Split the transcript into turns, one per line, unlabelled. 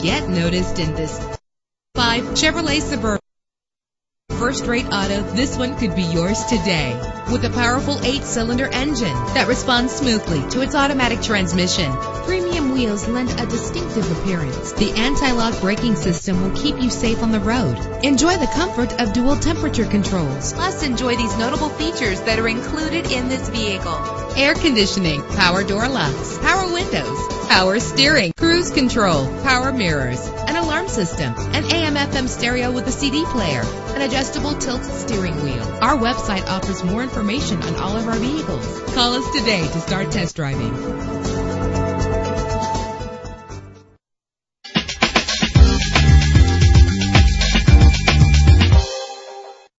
Get noticed in this 5 Chevrolet Suburban. First-rate auto, this one could be yours today. With a powerful 8-cylinder engine that responds smoothly to its automatic transmission. Premium wheels lend a distinctive appearance. The anti-lock braking system will keep you safe on the road. Enjoy the comfort of dual temperature controls. Plus, enjoy these notable features that are included in this vehicle: air conditioning, power door locks, power windows, power steering, cruise control, power mirrors, an alarm system, an AM/FM stereo with a CD player, an adjustable tilt steering wheel. Our website offers more information on all of our vehicles. Call us today to start test driving.